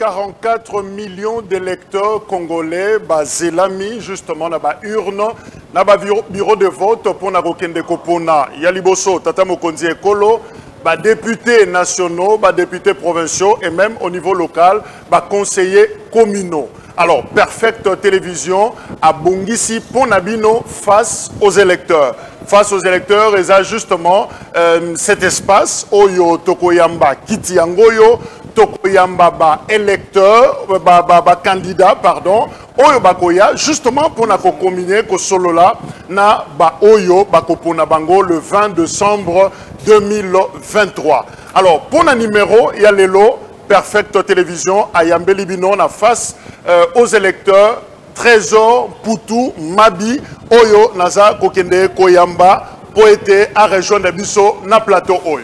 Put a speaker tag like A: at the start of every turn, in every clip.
A: 44 millions d'électeurs congolais, Zélami, justement, dans la urne, dans le bureau de vote pour Nakokende Kopona, Yaliboso, Tata Mokonzi Ekolo, députés nationaux, députés provinciaux et même au niveau local, conseillers communaux. Alors, Perfect Télévision a Bongisi Ponabino face aux électeurs. Face aux électeurs, ils ont justement cet espace, Oyo Tokoyamba Kitiangoyo, Tokoyamba électeur, candidat, pardon, Oyo Bakoya, justement pour nous combiner que solo là, na Oyo Bakopona Bango le 20 décembre 2023. Alors, pour le numéro, il y a les lots. Perfect Télévision à Yambelibino na face aux électeurs Trésor Poutou Mabi Oyo Naza Kokende Koyamba poété à région de Bisso na plateau Oyo.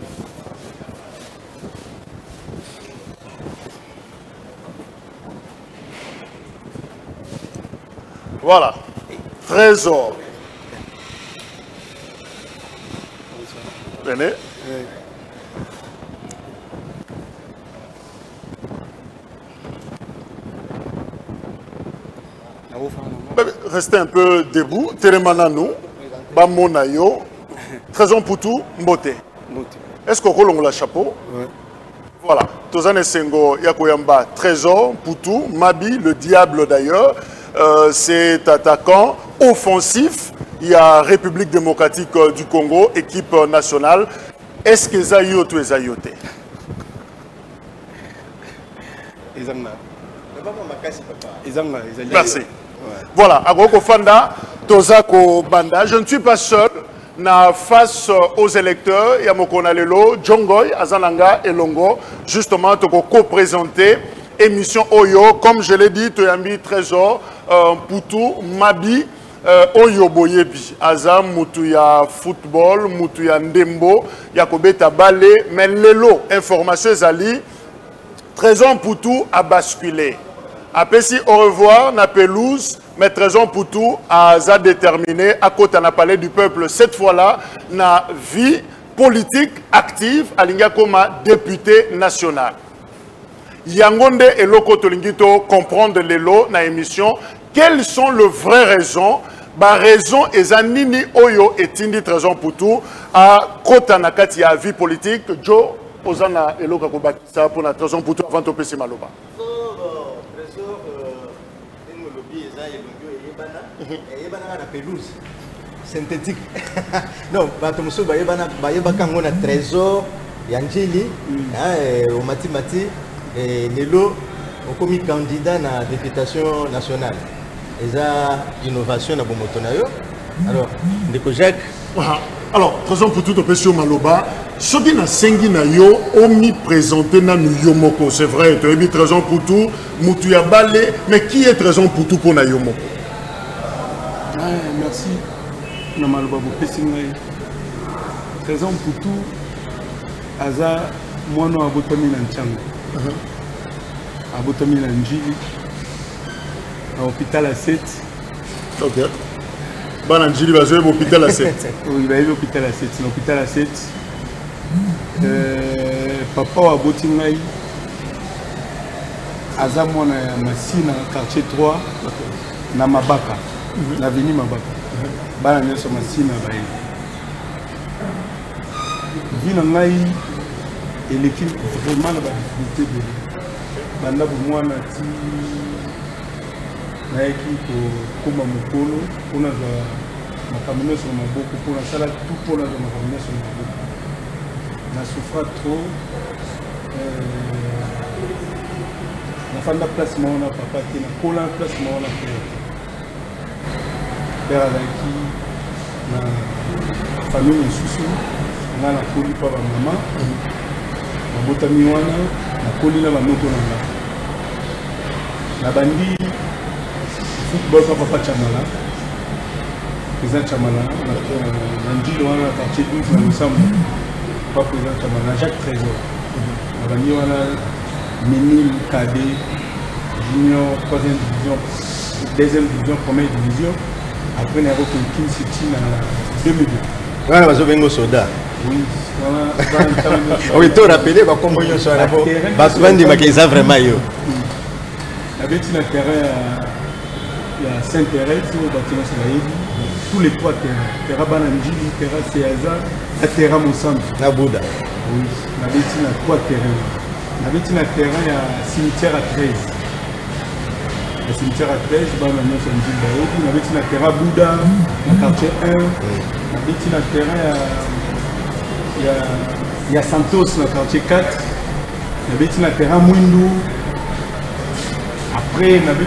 A: Voilà. Trésor. Venez. Restez un peu debout. Télémananou, Bamonayo, Trésor Poutou, Mbote. Est-ce qu'on roule le chapeau? Oui. Voilà. Tozane Sengo, Yakoyamba, Trésor Poutou, Mabi, le diable d'ailleurs. C'est attaquant offensif. Il y a République démocratique du Congo, équipe nationale. Est-ce que Zayo ou Zayote? Merci. Voilà, Agoko Fanda, Tozako Banda. Je ne suis pas seul. Face aux électeurs, il y a Mokonalelo, Djongoy, Azananga et Longo. Justement, Toko co-présenté émission Oyo. Comme je l'ai dit, Toyambi Trésor, Poutou, Mabi, Oyo Boyebi. Azam, Moutouya football, Moutouya Ndembo, Yakobeta Balé, mais Lelo, information Zali, Trésor Poutou a basculé. Après, si au revoir, na pelouse, mais Trésor Poutou a déterminé à côté na palais du peuple. Cette fois-là, na vie politique active, à comme député national. Yangonde et Loko Tolingito comprendre les lots na émission. Quelles sont les vraies raisons? Ba raison ezanini Oyo et Tindi Trésor Poutou à côté na katia vie politique. Joe, Ozana et Loko Kobakisa pour na Trésor Poutou avant de passer Maloba.
B: La pelouse synthétique. Non, Batomuso Bayebana Bayebakango na Trésor, Yanjili, au Mati et Nelo, ont commis candidat à la députation nationale. Et ça, innovation dans Bomotonayo. Alors, Ndeko Jacques.
A: Alors, Trésor Poutou de Pesio Maloba, ce qui n'a sengi na yo, omi présenté na Yomoko, c'est vrai, tu as mis Trésor Poutou, Moutouya Balé, mais qui est Trésor Poutou pour na Yomoko?
C: Merci. Namaloba Pessingai. Trésor Poutou, Aza, Mono Abotami Nanchango. Abotami Nanjili, à l'hôpital à 7.
A: Ok. Bananjili va jouer à l'hôpital à 7.
C: Oui, il va aller à l'hôpital à 7. L'hôpital à 7. Papa Abotingai, Aza Mona Massina, quartier 3, na Mabaka. L'avenue Mabaka. Bana Nelson Massina Baye. Vinangai et l'équipe vraiment la difficulté de banda pour moi nati na équipe comme Mokolo on a ma caméra sur ma bouche pour la salle tout pour la ma caméra sur ma bouche. Na souffra trop na fanda placement on a papa qui na cola placement on a père avec na famille sous on a la coli par maman na botami wana na coli na moto na bandi football papa chamala président chamala na ndilo wana quartier 12 na ensemble pas président chamala Jacques Trésor na bandi wana mini cadet junior 3e division 2e division 1e division après na Kin City na 2002
B: wana bazo bengo soda
C: Oui,
B: oui, tu rappelé, bah comme on soit là-bas, bah tu vas dire que ça vraiment yo.
C: Avec un terrain à Saint-Thérèse, au bâtiment Salaïdi, tous les trois terrains, terrain Bananjili, terrain Seaza, et terrain Moussambi.
B: Na Bouddha.
C: Oui, avec trois terrains. Avec un terrain à cimetière à 13. Le cimetière à 13, Bananjili, avec un terrain Bouddha, dans le quartier 1, avec un terrain il y a Santos dans le quartier 4, il y a un terrain Mouindou. Après, il y a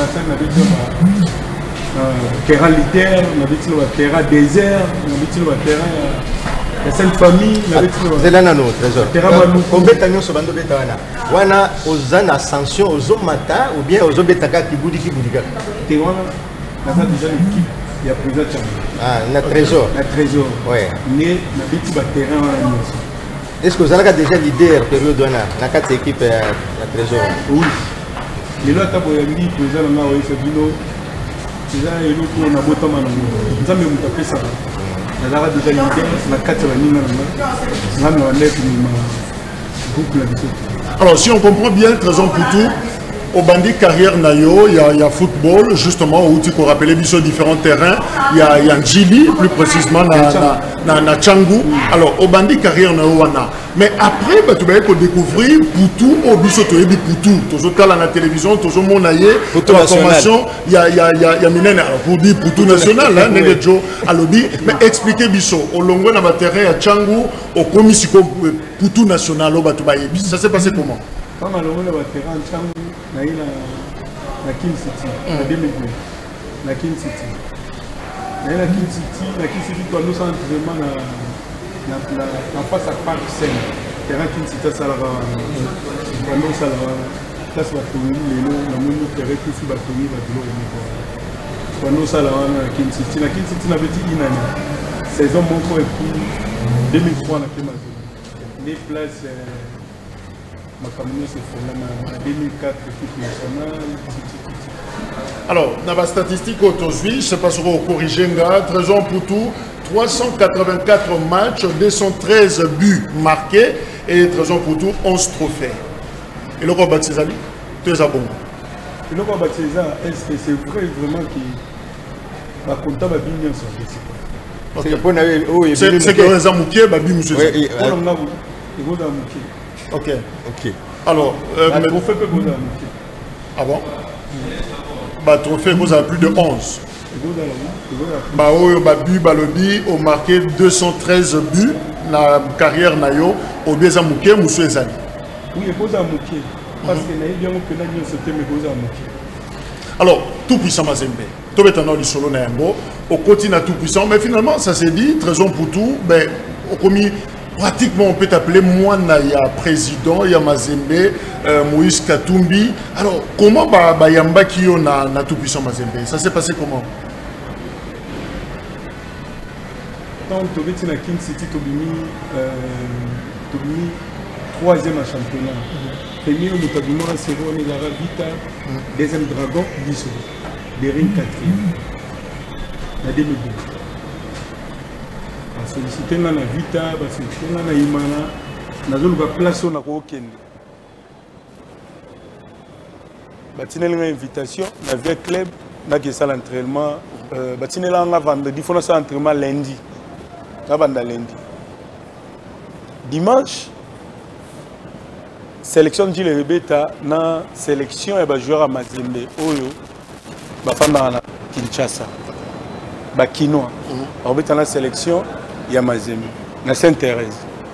C: un terrain littéraire, un terrain désert, un terrain Sainte-Famille.
B: C'est là notre trésor. Combien de temps sont les wana aux ascensions, aux omata ou bien aux obétaka qui boudika boudika.
C: Il y a déjà l'équipe. Il y a plusieurs
B: ah, un trésor.
C: Un trésor.
B: Ouais.
C: Mais il y a un terrain.
B: Est-ce que vous avez déjà leader période dans la 4 équipes à trésor?
C: Oui. Les lois taboyandi président na oyo sebino. Déjà elo ko na botama na ngo. Nzambe mutape ça. Na la déjà leader na 4 baninga na nga na net ma groupe la biso.
A: Alors si on comprend bien Trésor Poutou au bandit carrière nayo, il y a football justement où tu peux rappeler sur différents terrains, il y a Njili plus précisément na Tchangou. Alors au bandit carrière nayo wana. Mais après bah tu vas découvrir Poutou au biso to yebi Poutou, toujours à la télévision, toujours mon aïe pour la formation, il y a minene pour dire Poutou national hein, nene jo à lobby, mais expliquer biso au longo na terrain à Tchangou au commission Poutou national au batu ba yebi. Ça s'est passé comment?
C: Quand on a le terrain en Tchangou, on a eu la King City, la 2002, la King City. On a eu la King City, quand nous sommes vraiment en face à Parc Seine. Le terrain King City, ça va quand nous sommes là, ça va tourner, la monde nous ferait tout sur la tournée, quand nous sommes là, la King City, on avait dit une année. Saison montre et puis 2003, on a fait ma zone. Les places. Ma famille s'est fait en 2004, équipe nationale.
A: Alors, dans la statistique aujourd'hui, je ne sais pas si vous corrigez, Trésor Poutou, 384 matchs, 213 buts marqués et Trésor Poutou, 11 trophées. Et le combat de César, tu es à bon.
C: Et le combat de César, est-ce que c'est vrai vraiment qu'il va compter ma vie
A: c'est que les amoukiers, Babi Moussé. Ok.
B: Ok.
A: Alors,
C: mais trophée peut vous
A: ah bon? Bah trophée vous avez plus de 11. Bah oui, Babi Balobi ont marqué 213 buts dans la carrière nayo au Béza Mouké Moussou Ezali.
C: Oui, et vous Mouké parce que naï bien que naï c'était mais vous Mouké.
A: Alors, tout puissant Mazembe. Tout est en ordre du solo nayango. Au continent tout puissant, mais finalement ça s'est dit Trésor Poutou, ben au commis. Pratiquement, on peut appeler moi, il y a président, il y a Mazembe, Moïse Katumbi. Alors, comment Yamba qui a tout puissant Mazembe? Ça s'est passé comment?
C: Quand tu es à King City, tu es troisième à championnat. Premier au Mutabima, c'est Ron et Lara Vita, deuxième Dragon, Bissou. Bering quatrième. La 2002. Sollicité dans la Vita, sollicité dans la Imana, dans une place où on a aucun. Batinel a une invitation, dans le club, dans le l'entraînement. Batinel a un vendredi, il faut faire l'entraînement lundi. Lundi. Dimanche, sélection de Gilles Rebeta, dans sélection et joueur à Mazembe, Oyo, Bafana Kinshasa, Bakinois. Rebeta dans la sélection. Il y a Mazembe, na Sainte-Thérèse.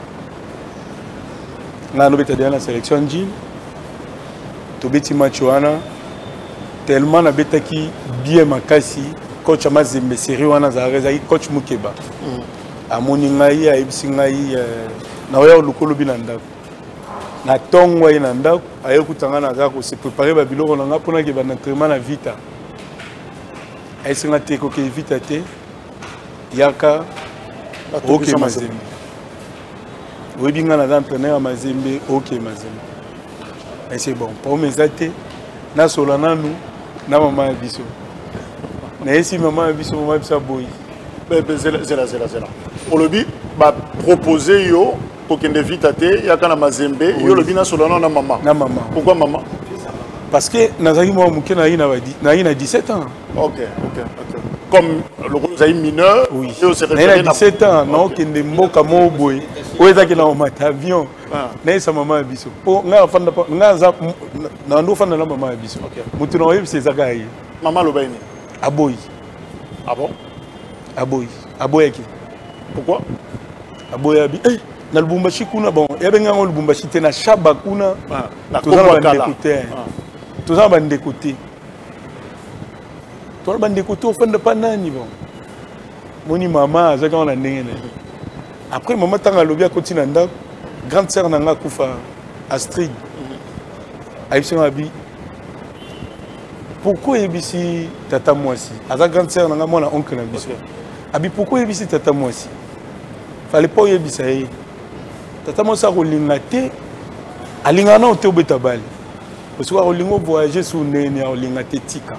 C: Là, nous avons la sélection de Gilles. Nous avons match tellement nous avons bien makasi. Coach Mazembe, série wana Zareza, coach Mukeba. A Moningaï, a Ibsingaï, na oya lukolo binanda. Na tongo inanda, a yokutanga na zako se préparer ba biloko na ngapona ke ba entraînement na Vita. Ay singa te ko ke Vita te. Yaka ok Mazembe. Oui, bien on a entraîneur à Mazembe, ok Mazembe. Et c'est bon. Pour mes athées, na solana nous, na maman abisso. Na ici maman abisso, maman abisso boy.
A: C'est là. Pour le but, ba proposer yo kokende vite ate ya kana mazembe yo le bina solana na maman.
C: Na maman.
A: Pourquoi maman?
C: Parce que nazaki moi muke na ina 17 ans.
A: OK. Comme le groupe Zaï mineur,
C: oui.
A: Et on s'est référé
C: à 17 ans, non, qui ne mboka mo boy. Où est-ce qu'il a un avion? N'est sa maman abisso. Oh, n'a fan na ndo fan na maman abisso. Mutu na yeb c'est zakai.
A: Maman lobaini.
C: Aboy.
A: Ah bon?
C: Aboy qui?
A: Pourquoi?
C: Aboy abi. Eh, na Lubumbashi kuna bon, yebe nga ngo Lubumbashi te na shaba kuna.
A: Na
C: tout ça va d'écouter. Tout ça va d'écouter. Toi, le bandécoute au fond de panani, bon. Mon maman, j'ai quand on a né. Après, maman, tant à l'objet continue, grande sœur n'a Koufa, Astrid. Aïsson Abi. Pourquoi Ebisi tata moi si? À sa grande sœur n'a moi oncle Nabiso. Abi, pourquoi Ebisi tata moi si? Fallait pas Ebisa. Tata moi ça rolingate. Alingana au théo betabali. Parce que rolingo voyager sur Néné, rolingate tika.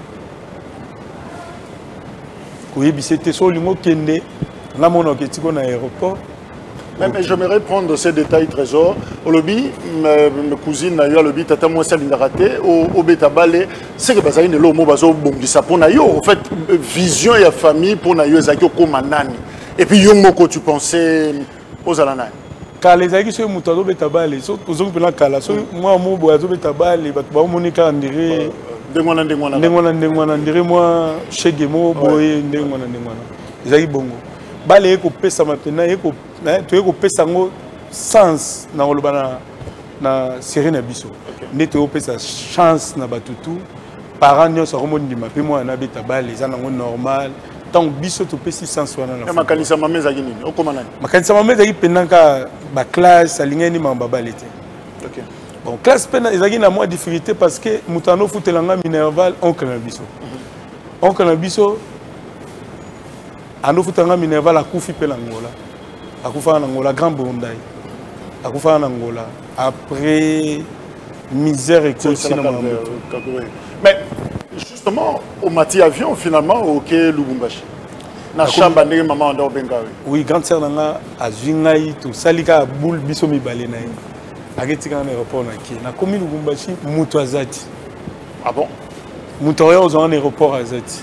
C: Oui, c'était sur le mot Kende. Là, mon objectif à l'aéroport.
A: Mais j'aimerais prendre ces détails trésor. Au lobby, ma cousine n'a eu à lobby, tata moi ça l'a raté. Au Betabale, c'est que Bazaïne est là au mot bazo bongisa pour naïo. En fait, vision et famille pour naïo ezaki comme nani. Et puis young moko tu pensais aux alanai.
C: Car les aïki sur moutado Betabale, sauf pour ceux qui peuvent kala. Moi mon boazo Betabale, bah tu vas monika andire. Ndengwana ndire moi Chegemo boy ndengwana. Ezaki bongo. Bale eko pesa mapena eko to eko pesa ngo sens na olobana na Serena biso. Neto eko pesa chance na batutu. Parents nyonso remondi mape moi na Betabale eza nango normal. Tant biso to pesi sens wana na.
A: Makanisa mame ezaki nini? Okoma nani?
C: Makanisa mame ezaki penanga ba classe alingeni mamba balete.
A: OK.
C: Bon, classe peine, ils ont moins de difficulté parce que Moutano Foutelanga Minerval, oncle Nabiso. Oncle Nabiso, Ando Foutelanga Minerval, a Koufi Pelangola. A Koufa en Angola, Grand Bondaï. A Koufa en Angola. Après, misère et continue.
A: Mais justement, au Mati Avion, finalement, au Quai Lubumbashi. Na chamba ndenge maman ndo bengawe.
C: Oui, grande sœur nanga a Zwingai to Salika boule biso mi balena. Agetika na aéroport na ki na komi Lubumbashi mutu azati.
A: Ah bon?
C: Mutu oyo ozo na aéroport azati.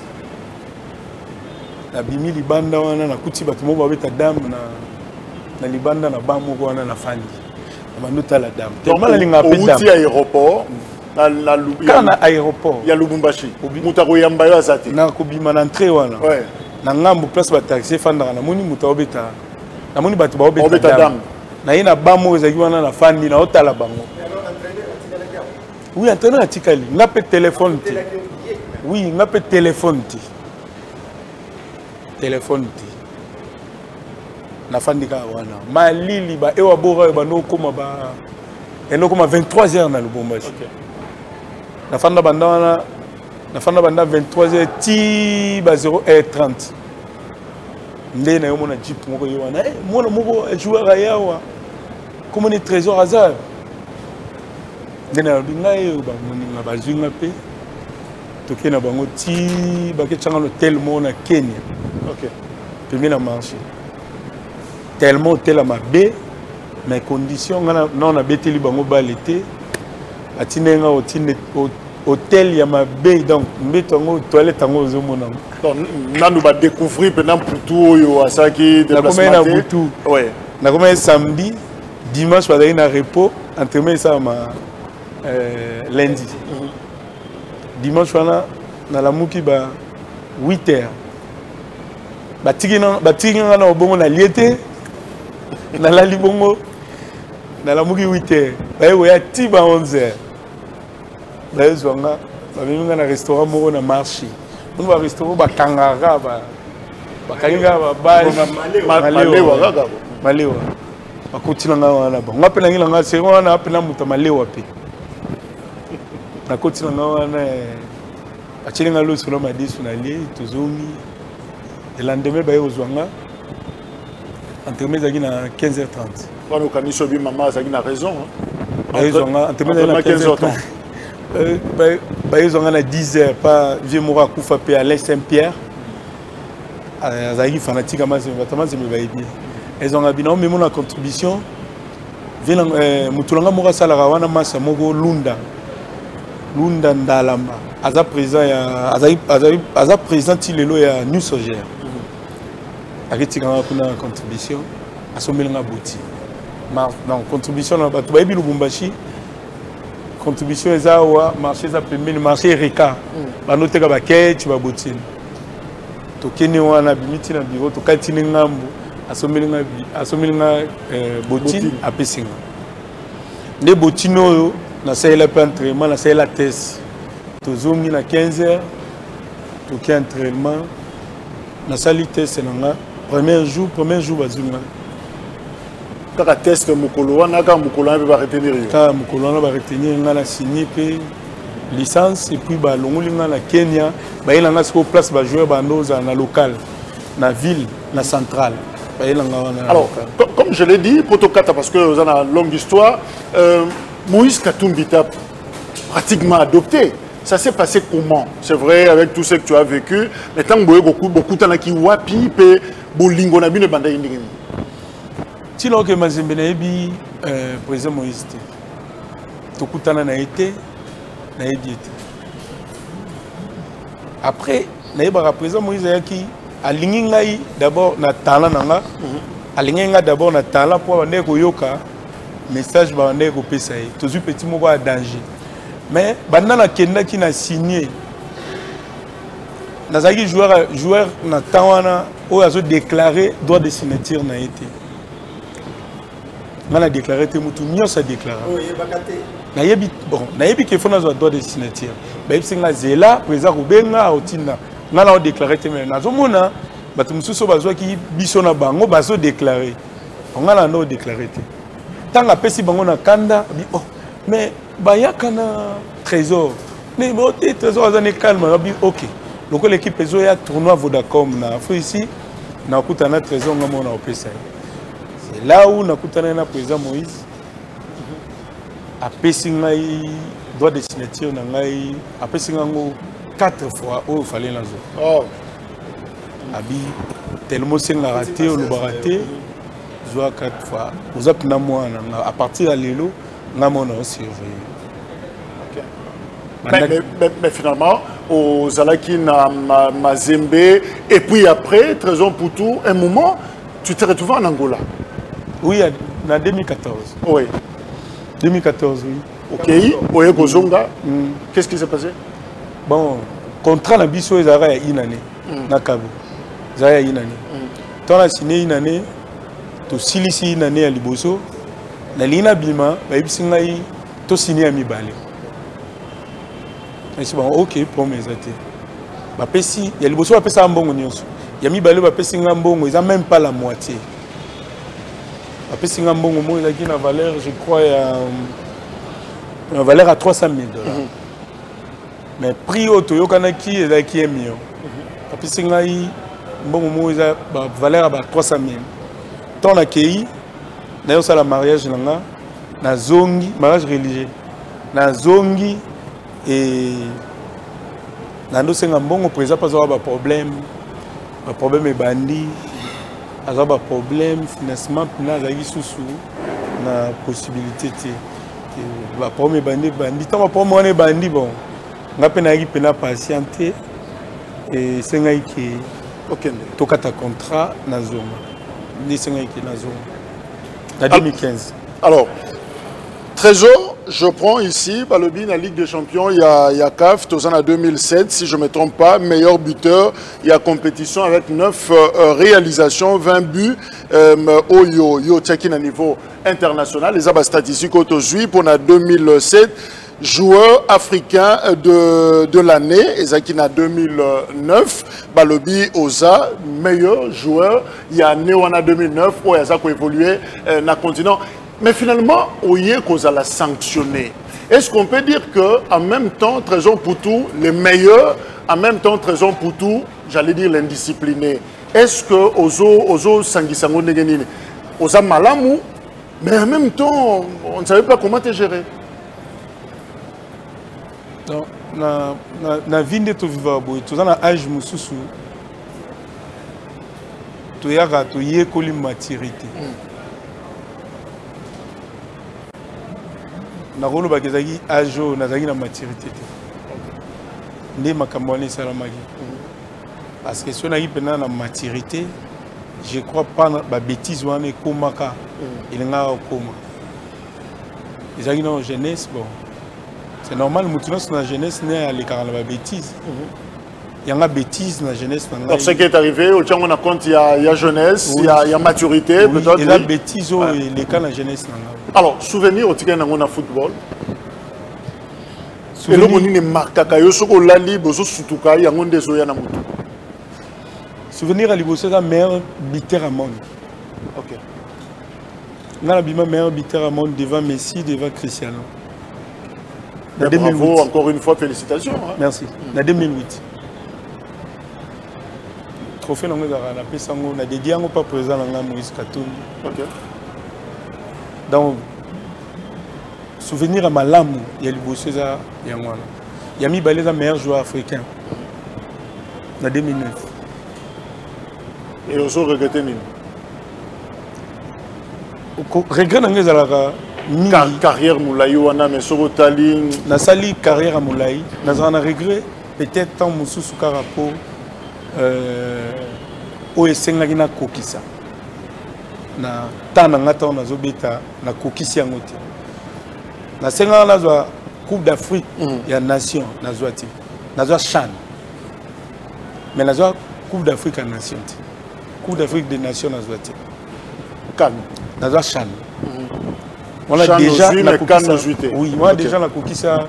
C: Na bimi libanda wana na kuti batu mo babeta dame na libanda na bamu ko wana na fandi. Na manuta la dame. Tellement la linga pe dame.
A: Au aéroport na
C: kana aéroport
A: ya Lubumbashi. Mutu ko yamba yo azati.
C: Na ko bima na entrée wana.
A: Ouais.
C: Na ngambu place ba taxi fanda na moni mutu obeta. Na moni batu ba obeta dame. Na ina bamu ezaki wana na fandi na otala bango. Oui, entraîneur atikali, nga pe téléphone ti. Oui, nga pe téléphone ti. Téléphone ti. Na fandi ka wana. Malili ba ewa bora ba no koma ba eno koma 23h na Lubumbashi. OK. Na fanda banda wana na fanda banda 23h ti ba 0h30. Ndé na yo mona jeep moko yo wana. Eh, mona moko joueur ayawa. Comment est trésor hasard? Ndena binga yo ba moni nga ba zwinga pe. Toké na bango ti ba ke tchanga l'hôtel mo na Kenya.
A: OK.
C: Puis na marché. Tellement hôtel à ma bé, mes conditions non na beteli bango ba l'été. Atinenga hôtel ya ma bé donc mbetongo toilette ngo zo mona.
A: Donc nanu ba découvrir pendant pour tout yo asaki déplacement.
C: Na komena butu.
A: Ouais.
C: Na komena samedi. Dimanche, je suis en repos, entraînement ça lundi. Dimanche, je suis dans la mouki 8h. Je suis dans la liété, dans la libongo, dans la mouki 8h. Je suis à 11h. Je suis dans un restaurant dans le marché. Je suis dans un restaurant dans Kangara. Malewa. Akotila nga wana ba ngapela ngila nga se wana apela muta malewa pe na kotila nga wana achili nga lo solo madisu na li tuzongi et lendemain ba yozwanga entraînement zaki na 15h30
A: wana okaniso bi mama zaki na raison
C: ba yozwanga entraînement na 15h30 ba yozwanga na 10h pas vieux mora kufa pe à Saint-Pierre azaki fanatique ama se batama se me ba bien
D: Ils ont habité même la contribution. Mutulanga Mora Salarawana Massa Mogo Lunda Ndalamba. Aza président Aza président Tilelo ya New Sogère. Arrêtez kuna contribution. Asomelanga Boti. Non, contribution na batu bayebi Lubumbashi. Contribution ezawa marché za pembeni marché Erika. Banoteka ba kete ba botine. To kene wana bimiti na bureau to katini ngambu asomelinga botine apesinga. Ne botine oyo na saela pe entraînement na saela test. To zongi na 15h to ki entraînement na sali test nanga premier jour bazunga.
A: Kaka test mukolo wana ka mukolo wana ba retenir yo.
D: Ka mukolo wana ba retenir nga na signer pe licence et puis ba longolinga na Kenya ba yelanga siko place ba joueur ba ndoza na local na ville na centrale ba yelanga wana.
A: Alors comme je l'ai dit Potokata parce que vous avez une longue histoire Moïse Katumbi t'a pratiquement adopté. Ça s'est passé comment? C'est vrai avec tout ce que tu as vécu mais tant que beaucoup tana ki wapi pe bolingo na bino banda indingi.
D: Si l'on que Mazembe na ebi président Moïse to kutana na été na ebi été. Après na eba président Moïse yaki alingi ngai d'abord na talent nanga alingi nga d'abord na talent pour bande ko yoka message bande ko pesa yi tozu petit moko à danger mais banda na kenda ki na signé nazaki joueur na tawana o azo déclarer droit de signature na été. On a déclaré que tout le monde a déclaré. Nayebi que fona zo droit de signature. Ba yipsinga zela président Rubenga otina. Ngala o déclaré te mais nazomona batu mususu bazwa ki biso na bango bazo déclarer. Ngala no déclaré te. Tanga pesi bango na kanda bi oh mais bayaka na trésor. Mais le trésor azane calme bi OK. Donc l'équipe ezo ya tournoi Vodacom na fo ici na kutana trésor ngamo na opesa. Là où nous avons le président Moïse a payé droit de signature, a payé 4 fois où il fallait la zone. Oh. Abi tellement c'est raté ou le raté, soit 4 fois. Vous avez à partir de l'élo, nous avons surveillé.
A: Mais finalement, aux Alaki Mazembe, et puis après, Trésor Poutou, un moment, tu t'es retrouvé en Angola.
D: Oui, en 2014.
A: Oui.
D: 2014, oui.
A: Ok, oui, Gozonga. Qu'est-ce qui s'est passé?
D: Bon, contrat na biso ezara ya une année. Na Cabo. Ezara ya une année. Tant la signé une année, to silisi une année à Liboso. Na lina bilma, ba ibisinga yi to signé à Mibale. Et c'est bon, ok, promesse ate. Ba pesi, ya Liboso ba pesa mbongo nyonso. Ya Mibale ba pesi nga mbongo, ils ont même pas la moitié. Après, si on a une valeur, je crois, une valeur à 300 000 $. Mais prix au Toyo Kanaki est à 1 million. Après, si on a une valeur à 300 000 $. Tant on a accueilli, on a le mariage, on a zongi, mariage religieux. On a zongi et on a un président pas avoir problème. Le problème est bandit. Il y a un problème, financement, il y a une possibilité. Le problème est bandit. Tant que le problème est bandit, bon, on a peine patienter et c'est un qui est un contrat dans la zone. C'est un qui est dans la zone. En 2015.
A: Alors, Trésor, je prends ici, Balobi, la Ligue des Champions, il y a CAF, en 2007, si je ne me trompe pas, meilleur buteur, il y a compétition avec 9 réalisations, 20 buts, au Tchèque à niveau international, les abats statistiques aujourd'hui pour 2007, joueur africain de l'année, Ezakina 2009, Balobi Oza, meilleur joueur, il y a Néwana 2009, où il a évolué dans le continent. Mais finalement, Oye qu'on a sanctionné. Est-ce qu'on peut dire qu'en même temps, Trésor Poutou, les meilleurs, en même temps, Trésor Poutou, j'allais dire l'indiscipliné. Est-ce que Ozo Sangisango Negenine, Oza Malamou, mais en même temps, on ne savait pas comment te gérer?
D: Non, na vie de tout vivre, tout dans l'âge mususu, toyaka toyekoli maturité nakoloba kezaki âge oyo nazalaki na maturité te nde makambo wana esalamaki parce que soki nazalaki mpena na maturité je crois pas babétise wana ekomaka elingaka kokoma ezalaki na jeunesse bon c'est normal mutu nyonso na jeunesse ne alekaka na babétise il y a une bêtise dans la jeunesse.
A: Alors, ce qui est arrivé, au Tchang, on a compte, il y a jeunesse, il y a maturité.
D: Oui, il y a bêtise, les cas dans la jeunesse.
A: Alors, souvenir au Tchang, on a football. Et le monde est marqué, il y a un libre, il y a un des
D: souvenir à l'Ibo, c'est la meilleure biteur à monde.
A: Ok.
D: On a la meilleure biteur à monde devant Messi, devant Cristiano.
A: Bravo, encore une fois, félicitations. Hein.
D: Merci. En 2008. Trophée na ngala na pesango na dédié ngo pas présent na Moïse Katumbi.
A: OK.
D: Donc souvenir à malamu ya liboseza ya ngwana. Yami Baleza meilleur joueur africain. En 2009.
A: Et aussi regretté nini?
D: Regret na ngezalaka
A: carrière moulayi wana mais soko tali
D: na sali carrière à moulayi na zana regret peut-être tant mususu karapo oyo esengaki nakokisa na ntango na nga ntango nazobeta nakokisi yango te nasengaka nazwa coupe d'Afrique ya nation nazwa te nazwa CHAN mais nazwa coupe d'Afrique ya nation te coupe d'Afrique des nations nazwa te
A: CAN
D: nazwa CHAN on a déjà nakokisa oui moi déjà nakokisa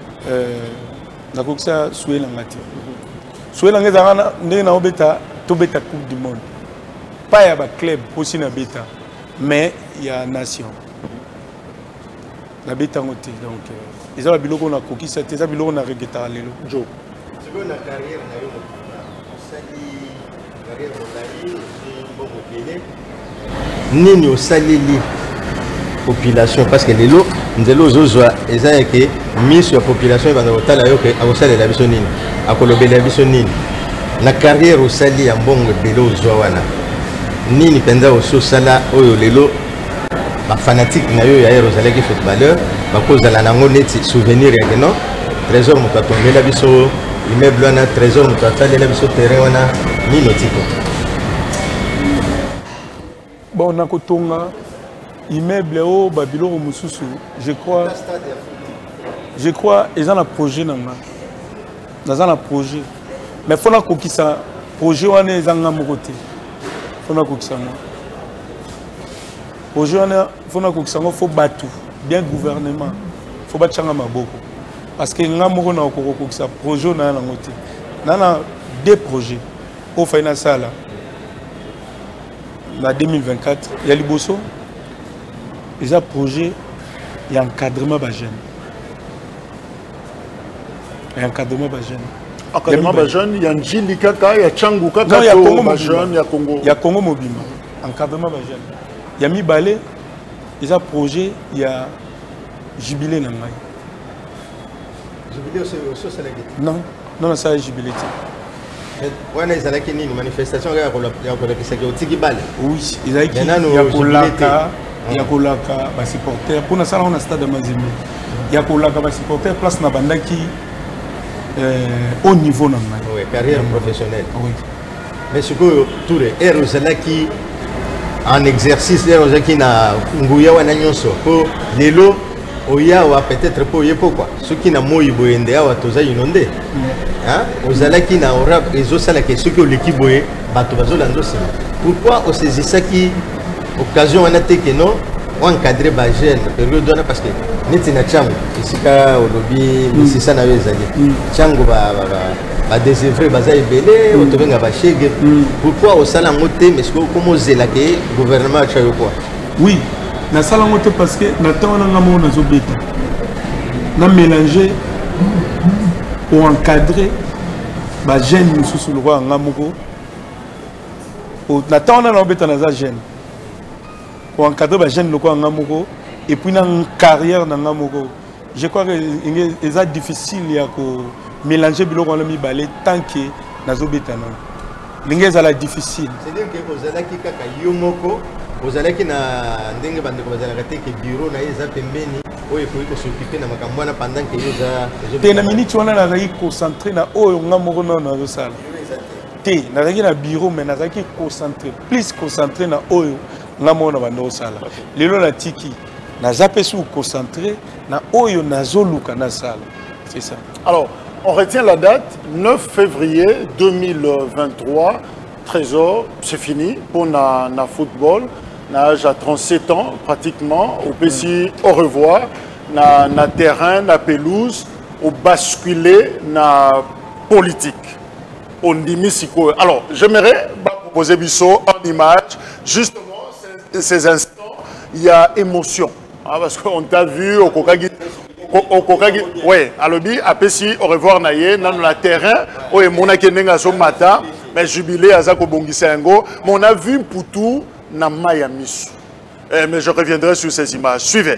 D: soué na nga te soué na nga ezalaka ndenge naobeta tobeta coupe du monde pas ya baclub aussi na beta mais ya nation na beta yango te donc eza babiloko nakokisa te eza biloko na regetaka lelo
A: jo
B: sikoyo na carrière na yo osali carrière molai mbongo ebele nini osaleli population parce que lelo nzela ozozwa eza yeke miso ya population ebanda kotala yo ke akosalela biso nini akolobela biso nini na carrière osali ya mbongo ebele ozwa wana nini mpenza ososala oyo lelo bafanatique na yo ya ere ozalaki footballeur bakozala nango neti souvenir yake no trésor moto atongela biso immeuble wana trésor moto atalela biso terrain wana nini otiko
D: bon nakotonga immeuble o babiloko mosusu je crois eza na projet na nga naza na projet mais fona kokisa projet wana eza nga moko te fona kokisa ngo projet wana fona kokisa ngo fo batu bien gouvernement fo batianga maboko parce que nga moko na kokisa projet na yango te nana deux projets au faina sala na 2024 ya liboso eza projet ya encadrement ba jeune ya encadrement ba jeune
A: encadrement ba jeune ya njili kaka ya changu kaka
D: to
A: ba jeune
D: ya Congo mobima encadrement ba jeune ya mibale eza projet ya jubilé na ngai
B: jubilé aussi
D: non non ça jubilé te
B: wana ezalaki nini manifestation ya kolakisa ke otiki bale
D: oui ezalaki ya kolaka ya kolaka ba supporter pour na sala on a stade de Mazembe ya kolaka ba supporter place na bandaki au niveau na ngai
B: oui carrière professionnelle
D: oui
B: mais sikoyo toure erozalaki en exercice erozalaki na nguya wana nyonso po lelo oyawa peut-être po yepo quoi ce qui na moyi boyende awa toza inondé hein ozalaki na ora ezosala ke ce que l'équipe boye bato bazolanda sima pourquoi on saisissaki occasion wana te que non on encadrer ba jeune période wana parce que neti na chango isika olobi misisa na yo ezali chango ba désœuvré baza ebele otobenga ba chege pourquoi osala ngote mais comment ozela ke gouvernement chayo quoi
D: oui na sala ngote parce que na temps na ngamo na zobeta na mélanger pour encadrer ba jeune mususu le roi ngamoko na temps na obeta na za jeune pour encadrer les jeunes et puis dans une carrière dans je crois que c'est difficile de mélanger les balais tant que nous Linguez à la difficile.
B: C'est-à-dire que vous allez qui kaka yomoko, vous allez qui na ndenge bande ko bazala kate ke bureau na yeza pembeni, oyo ko s'occuper na makambo na pendant que yoza.
D: Te na minute wana na zaki concentré na oyo ngamoko na zo sala. Te na zaki na bureau mais na zaki concentré, plus concentré na oyo ngamoko na bando sala. Lelo na tiki na zape sou concentré na oyo na zoluka na sala. C'est ça.
A: Alors, on retient la date, 9 février 2023, Trésor, c'est fini pour na football. J'ai 37 ans pratiquement, au PC au revoir, na terrain, na pelouse, au basculer na politique. On dit Missiko. Alors, j'aimerais proposer Bissot en image, justement, ces instants, il y a émotion. Hein, parce qu'on t'a vu au Kokagi. Oui, alobi apesi au revoir naye dans le terrain où est mon akenenga so matin mais jubilé azako bongisengo mais on a vu Poutou na Mayamisu. Mais je reviendrai sur ces images. Suivez.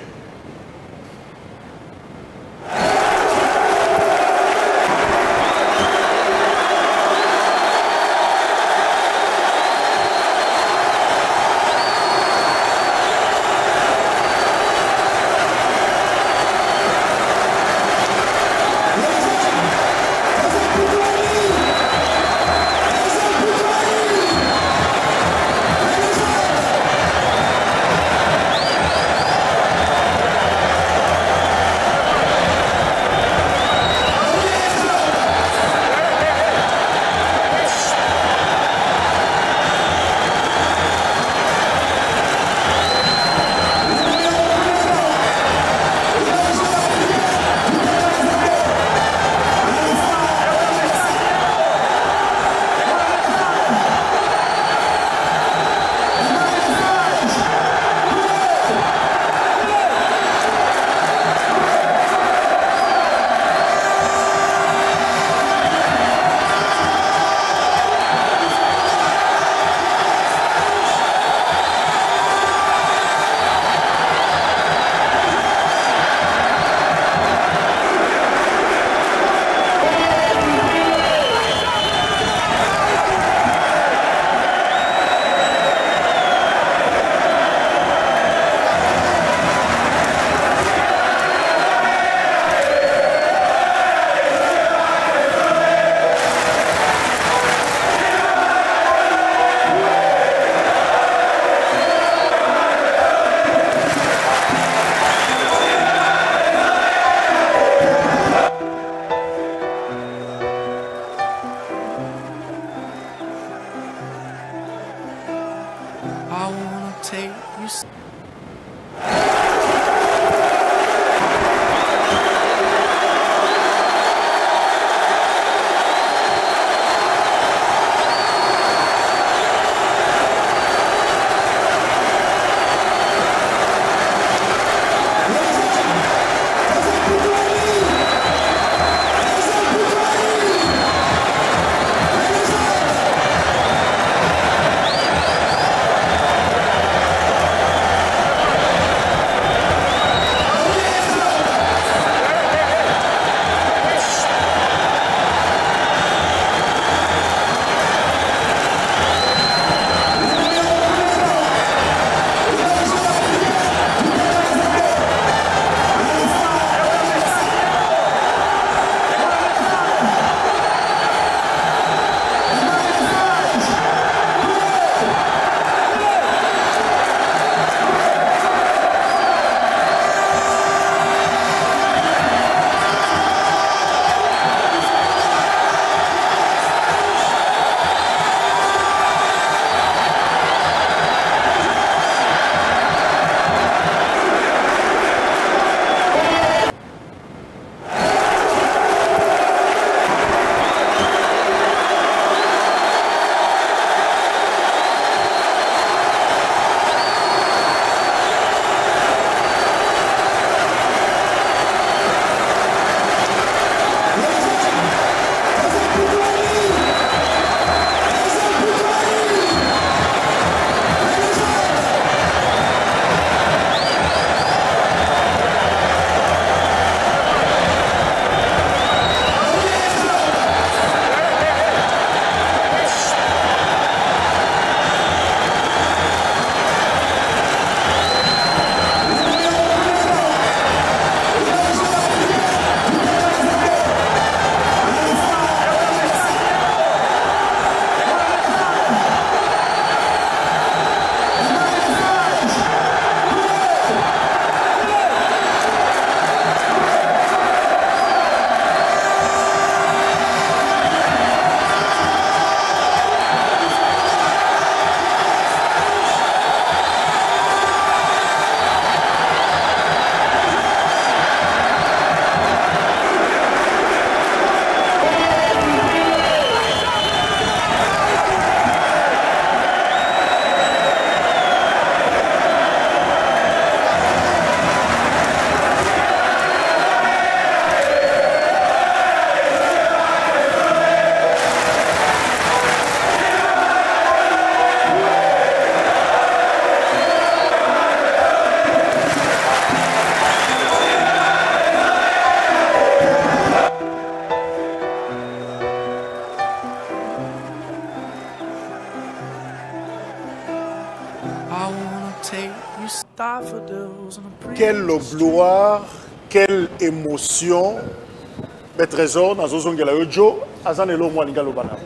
A: Quelle gloire, quelle émotion. Mais trésor, dans Zozongela Yojo, Azan et Lomo Alingalobana.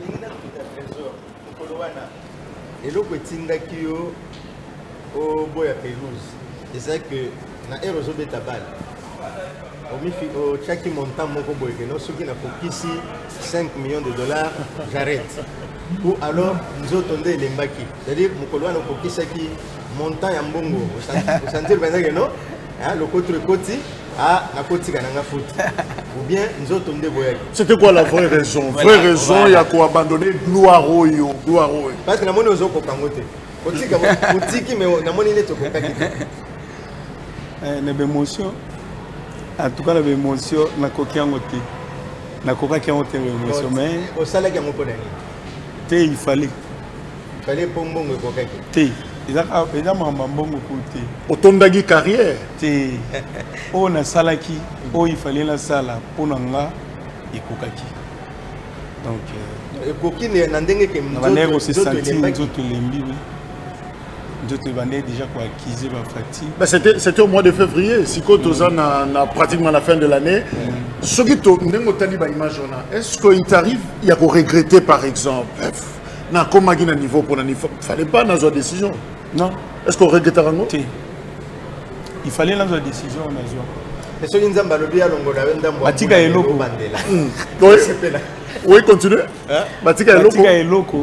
B: Et l'eau qui au boya pelouse. Et c'est que na erozo de tabal. Au chaque montant moko boy que nous qui n'a pas ici 5 millions de dollars, j'arrête. Ou alors nous autres les mbaki. C'est-à-dire Mokoloana pour qui qui montant ya mbongo. Vous sentez que non? Hein, le côté côté à la côté kananga foot. Ou bien nous autres boya.
A: C'était quoi la vraie raison? Vraie raison, il y a quoi abandonner gloire yo.
B: Parce que na moni ozo ko kangote. Otiki mais na moni neto ko kakite.
D: L'émotion, en tout cas l'émotion, na kokiangote, na kokiangote l'émotion, mais
B: au salaire que mon connaît.
D: Il fallait
B: pour mbongo kokaki.
D: Il a maman mbongo côté.
A: Otondagi carrière.
D: On a salaki, il fallait la sala pour nanga et kokaki. Donc
B: et kokine nandenge ke
D: mzoto aussi senti mzoto lembi. Déjà quoi acquis
A: c'était au mois de février. Si Kotozan a pratiquement la fin de l'année. Ce qui est-ce qu'il t'arrive, il y a qu'on regretter par exemple. Na comment il niveau pour il fallait pas dans une décision.
D: Non.
A: Est-ce qu'on regrette un mot?
D: Il fallait dans une décision.
B: Et ce qui nzamba lobi alongo na wenda mwa.
D: Batika eloko.
A: Oui, continue. Batika eloko.
D: Batika eloko.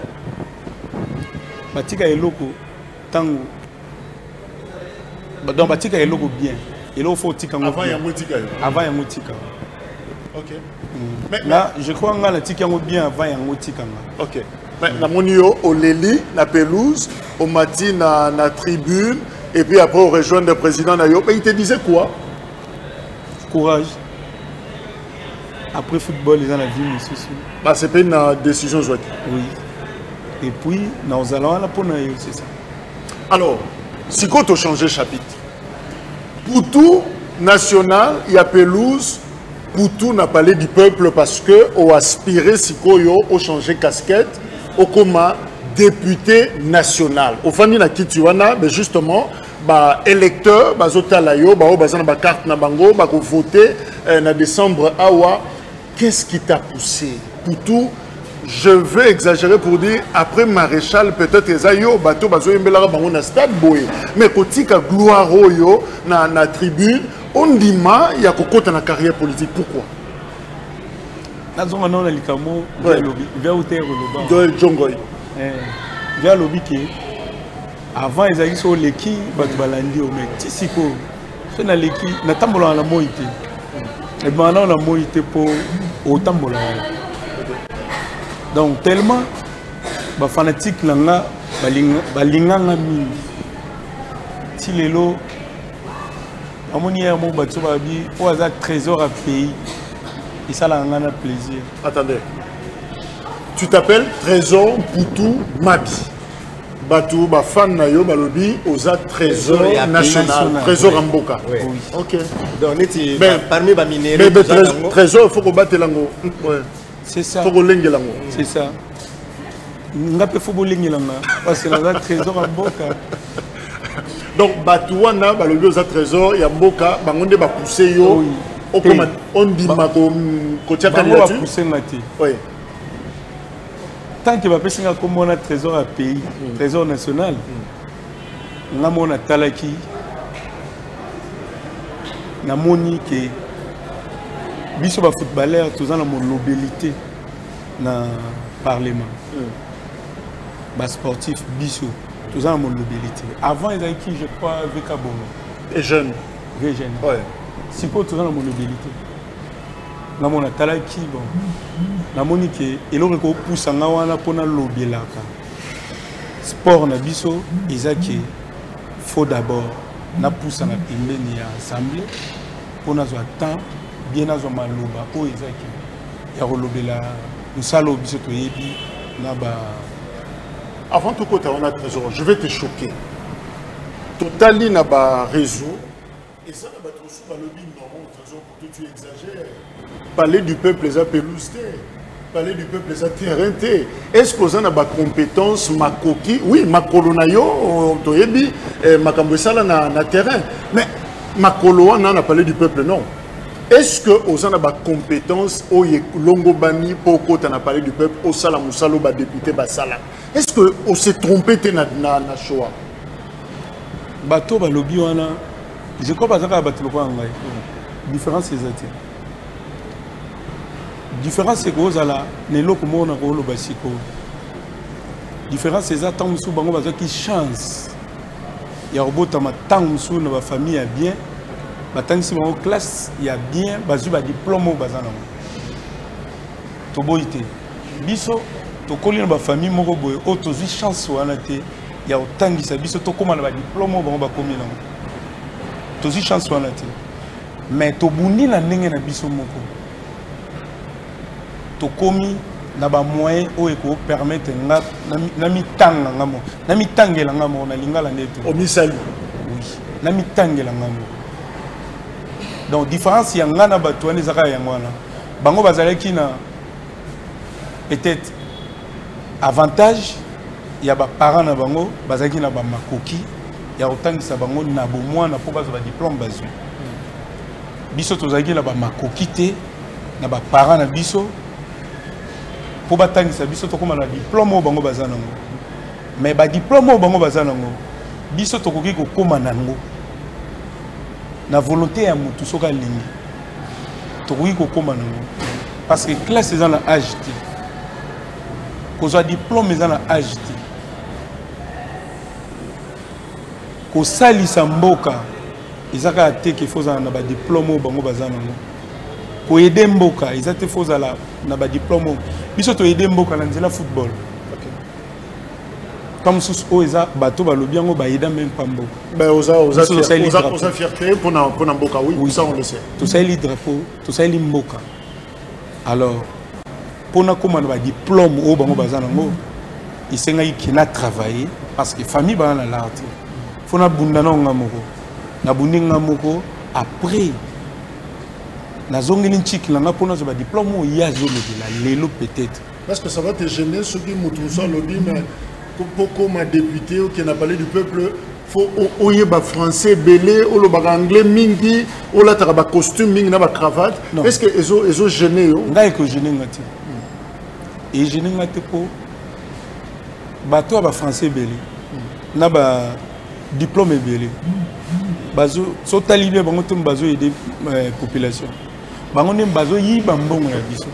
D: Batika eloko. Donc batika eloko bien. Et là il faut tika ngo.
A: Avant ya motika.
D: Avant ya motika.
A: OK.
D: Mais là je crois nga la tika ngo bien avant ya motika.
A: OK. Mais na monio au Leli, na pelouse, au matin na tribune et puis après on rejoint le président Nayo. Mais il te disait quoi?
D: Courage. Après football ils ont la vie monsieur.
A: Bah c'est pas une décision jouée.
D: Oui. Et puis nous allons là pour nous c'est ça.
A: Alors, si quand on change de chapitre, pour tout national, il y a pelouse, pour tout n'a parlé du peuple parce que on aspiré si on changé casquette, au coma député national. Au fond na kituana, mais justement, bah électeur, bah zotalayo, bah bazana ba carte na bango, bah ko voter na décembre awa. Qu'est-ce qui t'a poussé pour tout? Je veux exagérer pour dire, après Maréchal, peut-être les ayo, bateau, bazo, yembelara, bango na stade boye. Mais côté ka gloire yo, na tribune, on dit ma, il y a cocotte dans la carrière politique. Pourquoi?
D: Là, on a l'ikamo, via lobby, via hôtel au
A: de Djongoy.
D: Via lobby qui, avant ils avaient sur l'équipe, bateau balandi au mec, tisiko, c'est na l'équipe, na tambola la moïté. Et maintenant la moïté pour au tambola. Donc tellement ba fanatique nanga balinganga mingi ti lelo amoni ya mo batso ba bi o aza trésor à pays et ça la ngana plaisir.
A: Attendez. Tu t'appelles Trésor Poutou Mabi. Batou ba fan na yo balobi oza trésor national, trésor Mboka.
B: Oui.
A: OK.
B: Donc neti parmi ba minéraux.
A: Mais trésor faut qu'on batte lango. Ouais.
D: C'est ça.
A: C'est
D: ça. Nga pe faut bolingi langa parce que la trésor à Mboka.
A: Donc Batouana balobi oza trésor ya Mboka bangonde ba pousser yo au comment on dit ma kotia candidature.
D: Pousser ngati.
A: Oui.
D: Tant que va passer comme on a trésor à pays, trésor national. Nga mona talaki na moni que biso ba footballeur tous en la mobilité na parlement. Ba sportif biso tous en la mobilité. Avant ils avaient qui je crois avec Kabongo.
A: Et jeune.
D: Très jeune.
A: Ouais.
D: Si pour tous en la mobilité. Na mona talaki bon. Na moni que eloko ko poussa nga wana pona lobelaka. Sport na biso izaki faut d'abord na poussa na pembeni ya assemblée pona zo temps bien à Maloba, oh Isaki, Yarolobela, nous salons biso toyebi, naba.
A: Avant tout côté, on a trésor. Je vais te choquer. Totali n'a pas réseau. Et ça, n'a pas trop le non, trésor pour que tu exagères. Parler du peuple, les appeloustés. Palais du peuple, ça terrain. Est-ce que vous avez des compétences, ma coquille? Oui, ma colonayo, toyebi, ma kambouessala na terrain. Mais ma colo, n'a Palais du peuple, non. Est-ce que vous avez des compétences au Longobani pour côté na Palais du peuple, au Salamoussalo, ba député, ba Sala? Est-ce que vous s'est trompé na choix?
D: Bateau, ba lobby, je crois pas que ça va battre le point. Différence, c'est ça. Différence c'est que vous allez ne lokomo na ko lo basiko. Différence c'est ça tant musu bango bazo qui chance. Ya robota ma tant musu na ba famille ya bien. Ba tant si bango classe ya bien bazu ba diplôme bazana. To boité. Biso to koli na ba famille moko boye o to zi chance wana te ya otangisa biso to koma na ba diplôme bango ba komi na. To zi chance wana te. Mais to bundi na ndenge na biso moko. Tokomi na ba moyen o eko permettre na mitanga ngamo na mitangela ngamo na lingala neto
A: o misali
D: oui na mitangela ngamo donc différence ya ngana bato wana ezaka ya ngwana bango bazalaki na peut-être avantage ya ba parents na bango bazalaki na ba makoki ya otangisa bango na bo mwana po bazo ba diplôme bazo biso tozalaki na ba makoki te na ba parents na biso pour batangisa biso to koma na diplôme bango bazana ngo mais ba diplôme bango bazana ngo biso to koki ko koma nango na volonté ya mutu soka lingi to koki ko koma nango parce que classe est dans âge ti ko za diplôme dans âge ti ko salisa mboka izaka te ke foza na ba diplôme bango bazana ngo ko aider mboka izate foza la na ba diplôme biso to aider mboka na nzela football comme sous oza bato ba lobi yango ba aider même pas mboka
A: ben oza fierté pour na mboka oui ça on le sait
D: tout ça les drapeau tout ça les mboka alors pour na comment ba diplôme o bango bazana ngo isenga ikina travailler parce que famille ba na l'art faut na bunda na ngamoko na buninga moko après na zongeli nchiki langa pona zo ba diplôme o ya zo le lelo peut-être
A: parce que ça va te gêner ceux qui mutusa lobby mais pour ma député qui n'a parlé du peuple faut oyeba français belé ou le baga anglais mingi ou la tara ba costume mingi na ba cravate est-ce que ezo gêner yo
D: ngai ko gêner ngati et gêner ngati po bato ba français belé na ba diplôme belé bazo so talibé bango tum bazo aider population bango nem bazo yiba mbongo ya biso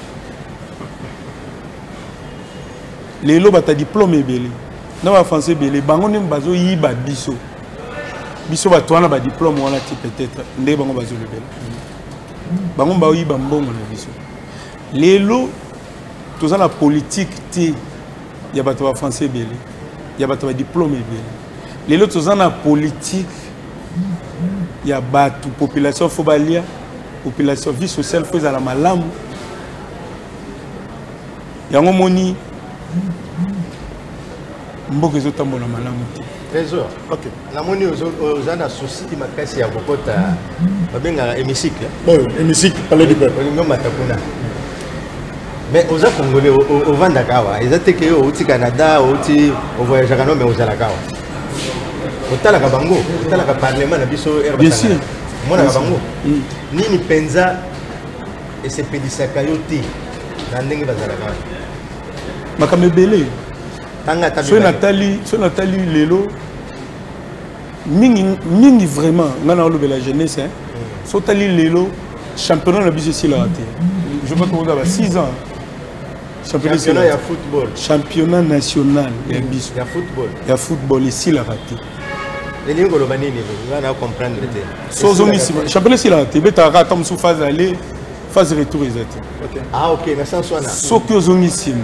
D: lelo bata diplôme ebele na ba français belé bango nem bazo yiba biso bato wana ba diplôme wana ti peut-être nde bango bazo lebela bango ba yiba mbongo na biso lelo toza na politique ti ya bato ba français belé ya bato ba diplôme ebele lelo toza na politique ya bato population fobalia population vie sociale faut à la malamu yango moni mboka ezotambola malamu te
B: trésor ok na moni ozana souci makasi ya kokota babenga hémicycle
A: hémicycle palais du peuple
B: olingo matakuna mais oza congolais ovanda kawa ezate ke outi Canada outi voyage kana mais ozala kawa otalaka bango otalaka parlement na biso
D: bien sûr
B: mona bango nini penza esepedisaka yo te na ndenge bazalaka
D: makambo ebele
B: tanga tabi
D: so natali lelo mingi vraiment ngana olobela jeunesse so tali lelo championnat na biso esila te je crois qu'on a 6 ans
B: championnat ya football
D: championnat national ya biso ya football esila te
B: les lignes globales on va comprendre le
D: thème championnat esila te betaka tam sous phase aller phase retour exact
B: ah ok na sens wana
D: soki ozongisima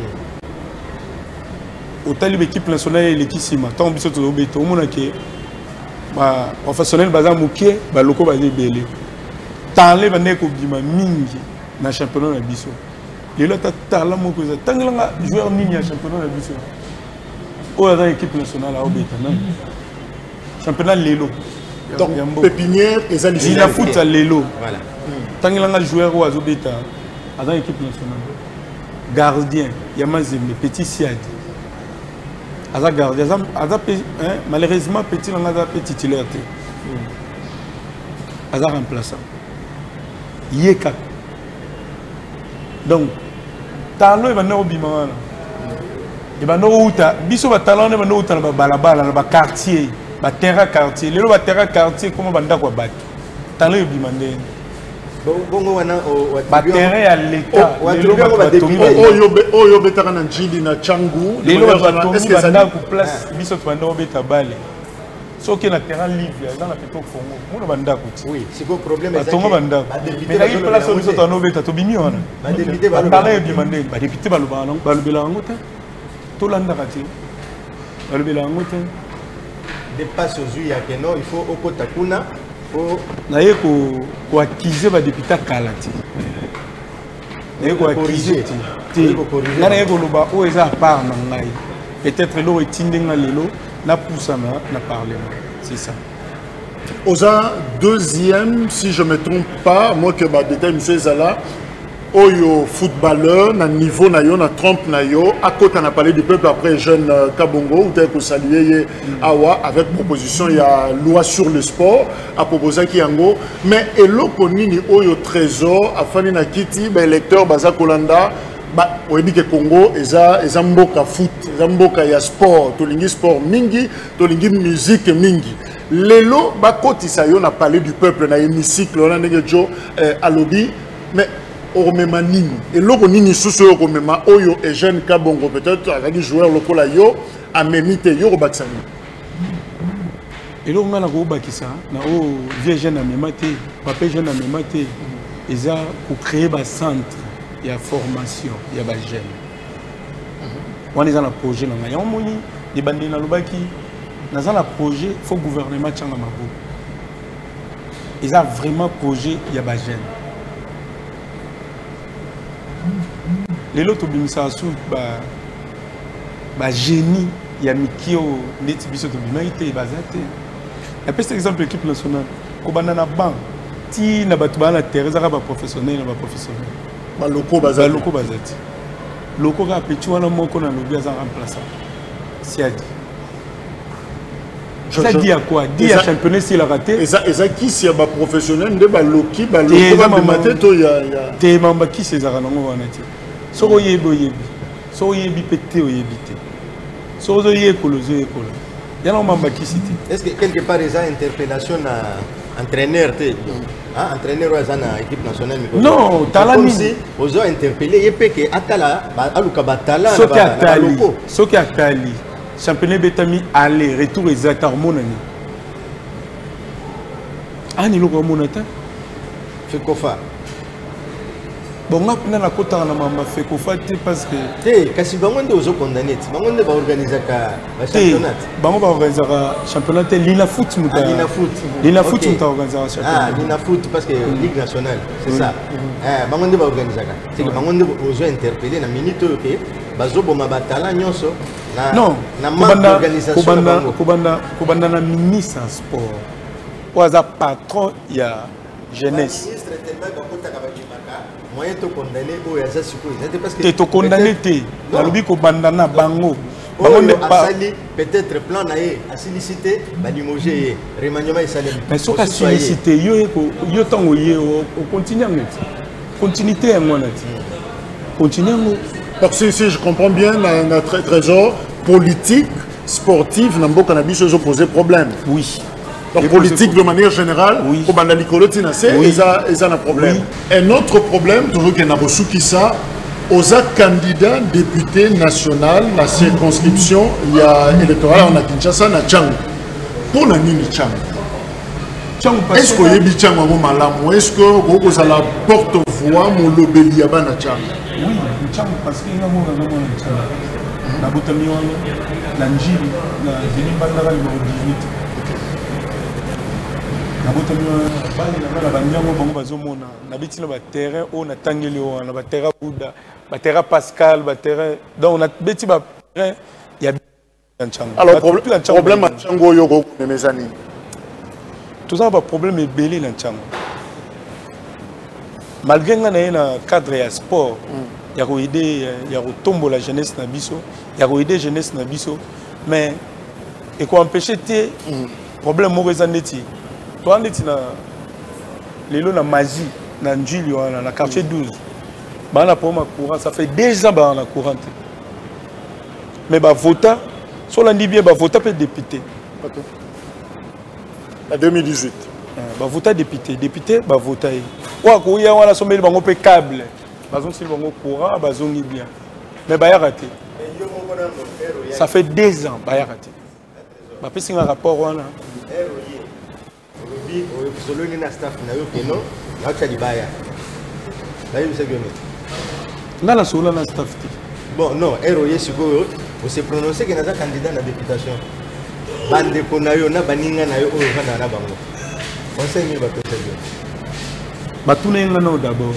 D: otali l'équipe nationale et l'équipe sima tant biso to beto omona ke ba professionnel baza muke ba loko baza belé tanle bande ko bima mingi na championnat na biso lelo tala moko za tangela joueur nini ya championnat na biso o za équipe nationale a obeta na championnat lelo
A: donc pépinière et ça
D: la foot à lelo voilà tangela joueur o azobeta a dans équipe nationale gardien Yamazembe petit Siadi aza gardien aza malheureusement petit on a titulaire aza remplaçant Yeka donc talent va na obimana et va no uta biso ba talent va no uta na balabala na ba quartier ba terrain quartier lelo ba terrain quartier comment banda kwa bato talent obimande
B: bongo wana
D: ba terrain ya l'état
B: lelo ba
A: oyo betaka na njili na changu
D: lelo ba tongi banda ku place biso to banda obeta bale soki na terrain libre dans la petite Congo mona banda ko
B: oui c'est quoi problème
D: est tongo banda mais la place biso to no beta to bimi wana
B: ba député ba
D: talent obimande ba député ba lobana ba lobela ngo te to landa kati ba lobela ngo te
B: dépasse aux yeux que non il faut okota kuna
D: naye ko accuser ba député kalati naye ko accuser ti naye ko loba o eza part na ngai peut-être lo etindenga lelo na poussana na parlement c'est ça
A: Oza deuxième si je me trompe pas moi que ba détail monsieur Zala oyo footballeur na niveau na yo na trompe na yo à côté on a parlé du peuple après jeune Kabongo ou tel que saluer awa avec proposition il y a loi sur le sport à proposer qui yango mais eloko nini oyo trésor afani na kiti ba électeur baza kolanda ba oyebi ke Congo eza mboka foot eza mboka ya sport tolingi sport mingi tolingi musique mingi lelo ba kotisa yo na parler du peuple na hémicycle on a ndenge jo alobi mais Oromema nini et loko nini susu oromema oyo et jeune Kabongo peut-être avec joueur lokola yo amemite yo robaksani
D: et loko ngana ko bakisa na o vieux jeune amemate papa jeune amemate eza pour créer ba centre ya formation ya ba jeune on est dans le projet na ya omoni de bandi na lobaki na za la projet faut gouvernement tchanga mabo eza vraiment projet ya ba jeune les autres bimisa sous ba génie ya mikio neti biso to bimaite bazate et puis exemple équipe nationale ko banana banc ti na batu ba na terrain za ba professionnel ba loko bazate loko ka petit wana moko na lobia za remplaçant Siadi ça dit à quoi dit à championnat s'il a raté
A: et qui si ba professionnel de ba loki ba loko ba maté to ya
D: te mamba qui ces arango wana ti so oyebi so oyebi pété oyebité so oyebi ekolozo ekolo yana mamba qui cité
B: est-ce que quelque part ils ont interpellation à entraîneur te ah entraîneur à na équipe nationale
D: non talani
B: si ozo interpeller yepeke atala aluka batala
D: so ki atali championnat betami aller retour exact harmonie ani loko monata
B: fait kofa
D: bon on a kota na mama fait kofa parce que
B: te kasi bango nde ozo condamner bango nde ba organiser ka championnat
D: bango ba organiser championnat lina foot muta lina foot muta organiser
B: championnat lina foot parce que ligue nationale c'est ça bango nde ba organiser ka c'est que bango nde ozo interpeller na minute OK bazo boma batala nyonso na na manque d'organisation
D: kubanda na ministre en sport oza patron ya jeunesse
B: moyen to condamné o ya siko parce que
D: to condamné te balobi ko bandana bango
B: bango asali peut-être plan na ye asilicité ba limoger remaniement et salaire
D: mais so ka sollicité yo tango ye o continuer ngati continuité ya ngona ti continuer
A: parce que si je comprends bien notre trésor politique sportive na mboka na biso zo poser problème
D: oui.
A: Donc politique de manière générale, pour ils ont un problème. Oui. Un autre problème, toujours qu'il y a un aux candidats députés national, la circonscription, il y a électoral, on a Kinshasa, na Tchang. Pour la Nini Tchang. Est-ce que vous avez dit Tchang est-ce que vous avez la porte-voix, mon lobby, à Tchang?
D: Oui, Tchang, parce qu'il y a un Tchang. La Boutami, la Njili, la Zénibandara, numéro 18.
A: Alors, problème à Tchango Yoko, mes amis.
D: Tout ça, problème est belé dans Tchango. Malgré que nous avons un cadre de sport, il y a aider il y a tomber la jeunesse na biso il y a aider jeunesse na biso mais et quoi empêcher te problème mauvais neti toi neti na lelo na magie na njili wana na quartier 12 bana pour ma courant ça fait 2 ans bana courant mais ba vota sur la bien ba vota peut député
A: en 2018
D: ba vota député ba vota wa ko ya wana someli bango pe câble bazon sil bango courant bazon ni bien mais ba ya raté ça fait 2 ans ba ya raté ba pesi un rapport wana
B: solo ni na staff na yo keno na cha libaya là il s'est gagné
D: ngala solo na staff ti
B: bon non eroye sikoyo on s'est prononcé que naza candidat na députation bande ko na yo na baninga na yo oyo kana na bango conseil mi ba pesa yo
D: batuna nga non d'abord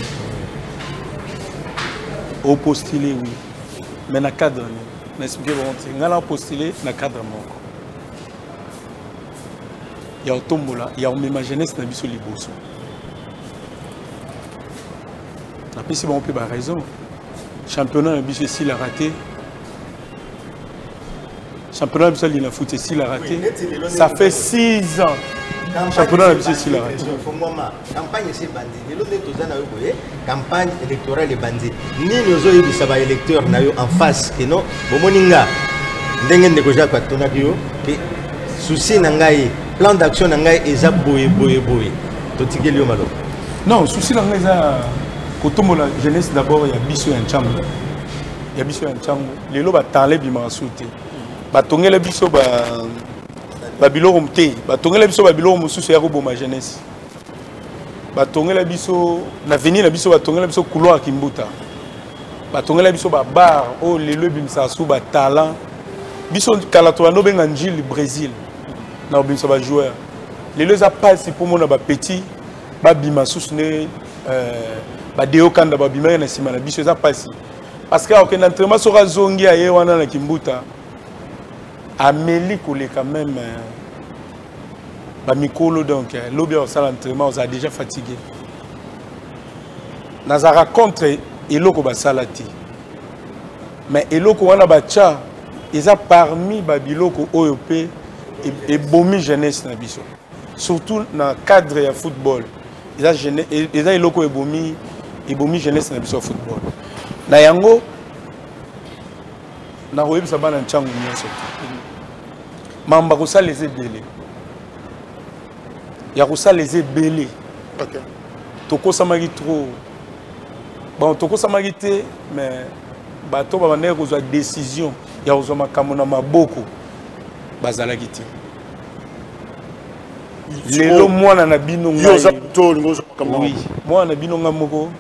D: au postuler oui mais na cadre na expliquer bon ngala postuler na cadre moko il y a tombola il y a même jeunesse na biso liboso na pesi bon peut ba raison championnat na biso si la raté championnat biso li na foot si la raté ça fait 6 ans championnat na biso si la raté
B: campagne c'est bandi lelo neto za na yo boye campagne électorale bandi nini ozo yebisa ba électeur na yo en face que non bomoninga ndenge ndeko Jacques atonaki yo ke souci na ngai plan d'action na ngai eza boye totikeli yo malo
D: non souci na ngai eza kotombola jeunesse d'abord ya biso ya nchambo lelo batale bima souté batongela biso ba biloko mte batongela biso ba biloko mususu ya koboma jeunesse batongela biso na venir na biso batongela biso couloir kimbuta batongela biso ba bar o lelo bimsa su ba talent biso kala to no benga njili Brésil na bimsa ba joueur lelo za passe pour mona ba petit ba bima susu ne ba deo kanda ba bima na sima na biso za passe parce que ok entraînement sera zongi aye wana na kimbuta Amélie Koulé quand même Mikolo donc l'objet au salle d'entraînement on a déjà fatigué. Nazara contre Eloko Basalati. Mais Eloko wana bacha ils a parmi babiloko OEP et bomi jeunesse na biso. Surtout dans cadre ya football. Ils a Eloko et bomi jeunesse na biso football. Na yango na royeb sabana nchangu nyoso. Mamba kosa les belé. Ya kosa les belé.
A: OK.
D: Toko samagi trop. Bon toko samagi te mais bato ba bande ko zo décision ya ko zo makambo na maboko bazalaki te. Lelo mwana na bino ngai.
A: Yo za to ngozo makambo.
D: Oui, mwana na bino ngamoko.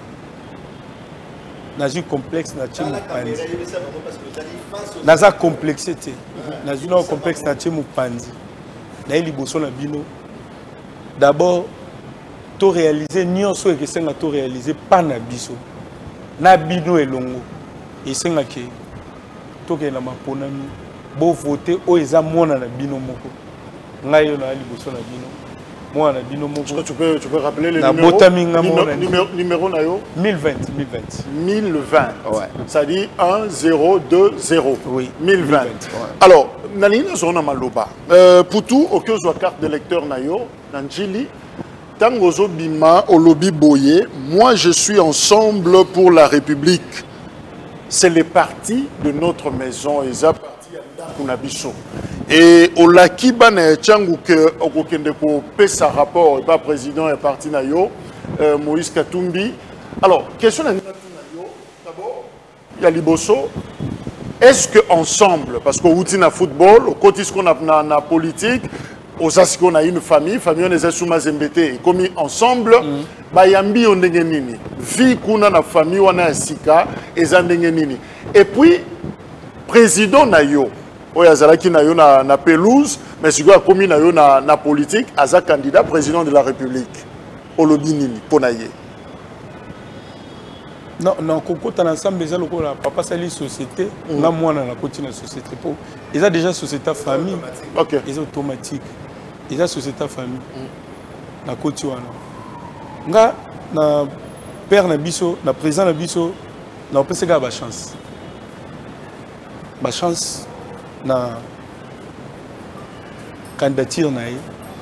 D: Nazi complexe na timu panzi. Naza complexité. Nazi no complexe na timu panzi. Na ili boso na bino. D'abord, to réaliser nyonso que senga to réaliser pas na biso. Na bino elongo. Et senga ke to ke na maponami bo voter o eza mwana na bino moko. Ngai yo na ili boso na bino. Moi, tu
A: peux rappeler les numéros na yo
D: 1020.
A: 1020. Ouais. Ça dit 1020.
D: Oui.
A: 1020. Ouais. Alors, Nanina zona maloba. Pour tout, aucun soit carte de lecteur na yo, Nanjili. Tangozo bima olobi boye. Moi, je suis ensemble pour la République. C'est les partis de notre maison. Et ça parti à Kunabiso. Et au laki bana changu que okokende ko pesa rapport pas président et parti na yo Moïse Katumbi. Alors question na yo d'abord il y a liboso est-ce que ensemble parce qu'au outina football au côté ce qu'on a na politique aux asiko qu'on a une famille on est sous mazembete comme ensemble ba yambi on ndenge nini vie kuna na famille wana sika ezandenge nini et puis président na yo Oyazalaki na yo na pelouse, mais si a commis na yo na politique, aza candidat président de la République. Olobi nini ponaye.
D: Non, koko ta ensemble déjà loko la papa sali société, na mwana na koti na société po. Ils a déjà société famille.
A: OK.
D: Ils automatique. Ils a société famille. Na koti wana. Nga na père na biso, na président na biso Non, parce que la chance. La chance na candidature na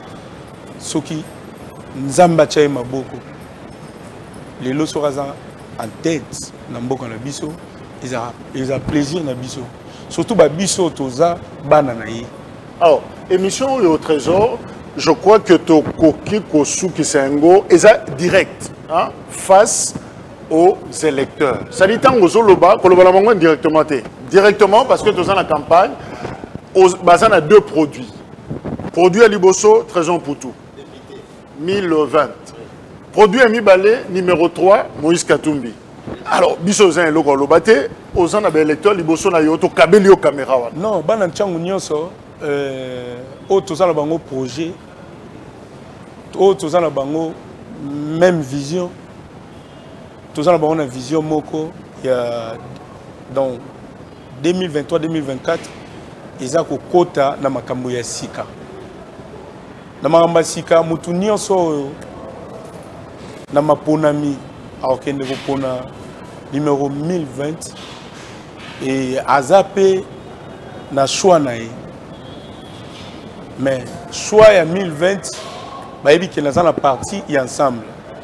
D: soki nzamba chaye maboko. Les lots sont en tête na mboka na biso, ils ont plaisir na biso. Surtout ba biso toza bana na ye.
A: Alors, émission au trésor, je crois que to koki kosuki sengo est direct, hein, face aux électeurs. Ça dit tant aux Oloba, Koloba directement. Directement parce que dans la campagne, on a deux produits. Produit à Liboso, Trésor Poutou, 1020. Produit à Mibalé, numéro 3, Moïse Katumbi. Alors, Bissozin et Loko Lobate, aux en électeurs, Liboso na yoto, Kabelio caméra.
D: Non, Banan Tchang Nyonso, tous en bango projet, tous en bango même vision. Tous en bango vision moko, il y a dans 2023-2024, ils ont un quota dans makambo ya sika. Dans makambo sika, mutu nyonso na maponami akende ko pona numéro 1020 et azapé na choix na ye. Mais choix ya 1020 ba yebi ke na za na partie y ensemble.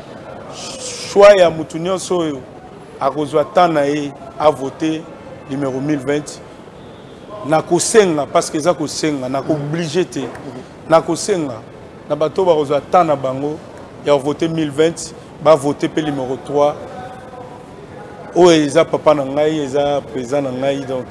D: Choix ya mutu nyonso akozwa tana ye a voter numéro 1020 nako senga parce que za ko senga nako obligé te nako senga na bato ba kozwa tana bango ya voter 1020 ba voter pe numéro 3 o eza papa na ngai eza président na ngai donc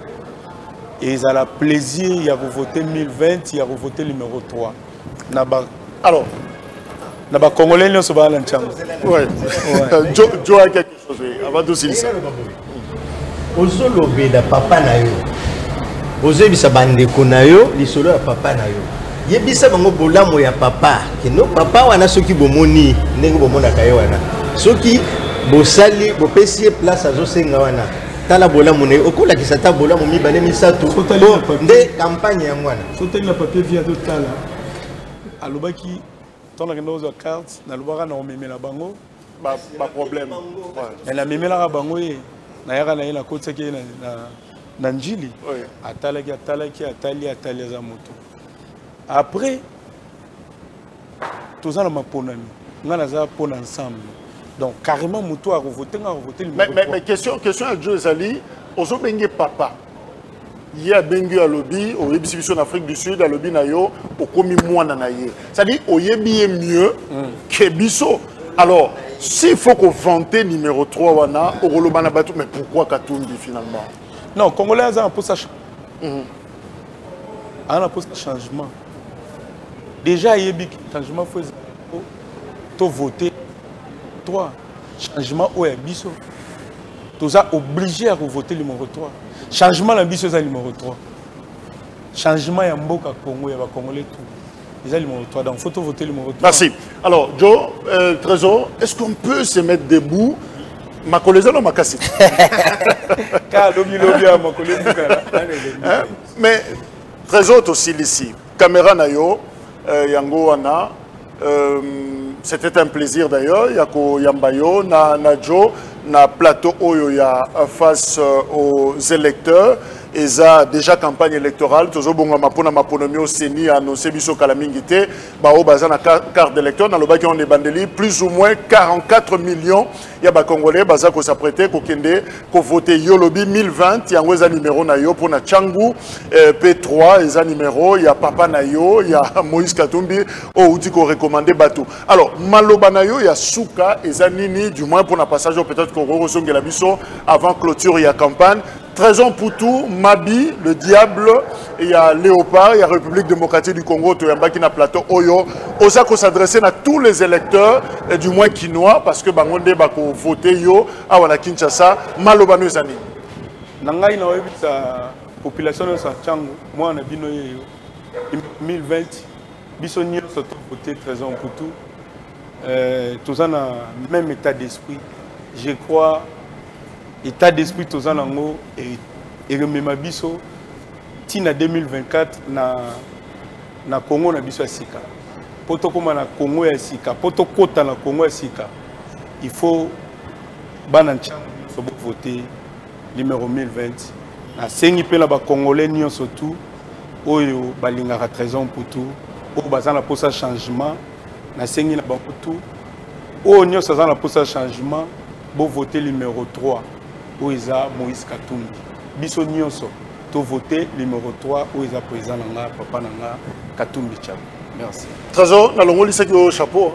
D: ils ont le plaisir ya voter 1020 ya voter numéro 3 na ba
A: alors
D: na ba congolais nyonso ba la nchango
A: ouais Joe a quelque chose avant de dire ça
B: ozolobe da papa na yo ozebisa bandeko na yo lisolo ya papa na yo yebisa bango bolamo ya papa kino papa wana soki bomoni ndenge bomonaka ye wana soki bosali bopesi place azosenga wana tala bolamo na yo okolakisa ta bolamo mibale misato nde campagne ya mwana
D: soteli na papier via totala alobaki tona kendo za carte na lobaka na omemela bango
A: ba problème
D: ouais na memela bango ye na yaka na ye na kotsa ke na njili atalaki atali za moto après tous en maponami ngana za pona ensemble donc carrément moto a voter
A: mais question à Joe Zali ozo bengue papa il y a bengue à lobby au exhibition en Afrique du Sud à lobby na yo au komi mwana na ye ça dit oyebi mieux que biso alors s'il faut qu'on vanter numéro 3 wana orolobana batu mais pourquoi Katumbi finalement
D: non congolais a pour ça a pour changement déjà yebi changement faut to voter 3 changement au biso tous a obligé à voter le numéro 3 changement la biso za numéro 3 changement ya mboka Congo ya ba congolais tout ils ont le numéro 3 donc faut voter le numéro 3
A: merci alors Joe Trésor est-ce qu'on peut se mettre debout ma collègue non ma cassé mais Trésor aussi ici caméra na yo yango wana c'était un plaisir d'ailleurs yako yambayo na Joe na plateau oyo ya face aux électeurs et ça déjà campagne électorale tozo bonga mapona maponomi au seni annoncé biso kala mingité ba o bazana carte d'électeur dans le baki on est bandeli plus ou moins 44 millions ya ba congolais baza ko s'apprêter ko kende ko voter yolobi 1020 yango za numéro na yo pona Changu P3 eza numéro ya papa na yo ya Moïse Katumbi o uti ko recommander bateau alors maloba na yo ya suka eza nini du moins pour na passage peut-être ko resongela biso avant clôture ya campagne Trésor Poutou, Mabi, le Diable, il y a Léopard, il y a République démocratique du Congo, Toyamba qui n'a plateau Oyo. Osako s'adresser à tous les électeurs, et du moins quinois, parce que Bangonde bako voté yo, à wana Kinshasa, Malobano Zani.
D: Nangai na webita population de Santiago, moi on a bino 2020, biso nyo soto voté Trésor Poutou, tout ça dans le même état d'esprit. Je crois état d'esprit tous en ango et remema biso tina 2024 na Congo na biso sika poto koma na Congo ya sika poto kota na Congo ya sika il faut banancha so voter numéro 1020. Na sengi pe na ba Congolais nyo surtout oyo balingaka trésor pour tout. O bazana pour ça changement. Na sengi na ba tout. O nyo ça na pour ça changement. Bo voter numéro 3. Oiza Moïse Katumbi. Biso nyonso to voter numéro 3 Oiza président nanga papa nanga Katumbi Tchako. Merci.
A: Trésor na longo lisa au chapeau.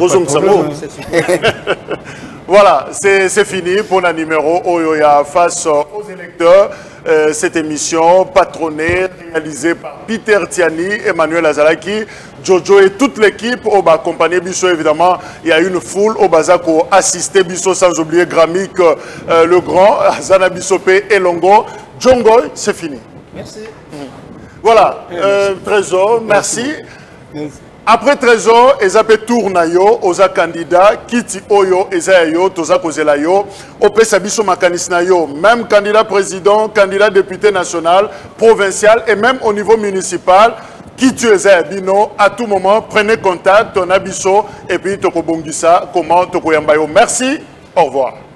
A: Voilà, c'est fini pour le numéro Oyoya face aux électeurs. Cette émission patronnée, réalisée par Peter Tiani, Emmanuel Azalaki, Jojo et toute l'équipe au bas accompagné Bisso évidemment. Il y a une foule au Bazako assisté Bisso sans oublier Gramik le grand, Zana Bissopé et Longo. Djongoy, c'est fini.
B: Merci.
A: Voilà, Trésor, merci. Après Trésor, Ezapé Tournayo, Oza candidat, Kiti Oyo, Ezayo, Toza Kozelayo, Ope Sabiso Makanisnayo, même candidat président, candidat député national, provincial et même au niveau municipal, Kiti Ezayabino, à tout moment, prenez contact, on a Bisso, et puis Toko Bongisa, comment Toko Yambayo. Merci, au revoir.